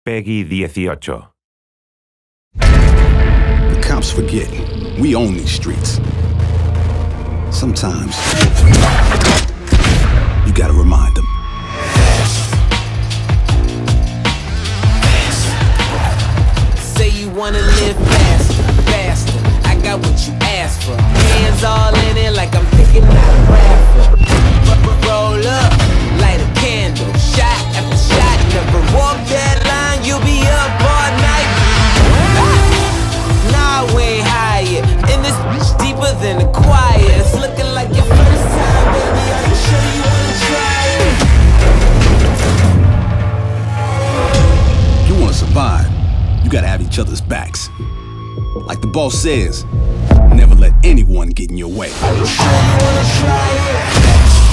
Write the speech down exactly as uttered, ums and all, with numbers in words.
Peggy dieciocho. The cops forget. We own these streets. Sometimes, you gotta remind them. Say you wanna live faster, faster. I got what you asked for. Hands all in it like I'm picking out a raffle. Roll up, light a candle, shot after shot. Never walk that line, you'll be up all night. Nah, we ain't high yet. And this bitch deeper than the choir. It's looking like your first time, baby. Are you sure you wanna try it? If you wanna survive, you gotta have each other's backs. Like the boss says, never let anyone get in your way. Are you sure you wanna try it?